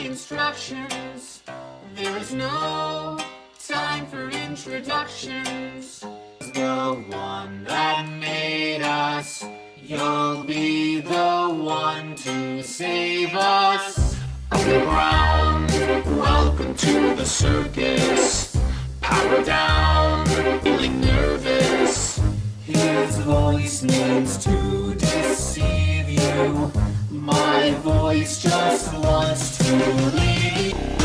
instructions. There is no time for introductions. The one that made us, you'll be the one to save us. Underground, welcome to the circus. Power down, feeling nervous. His voice needs to deceive you. My voice just wants to leave.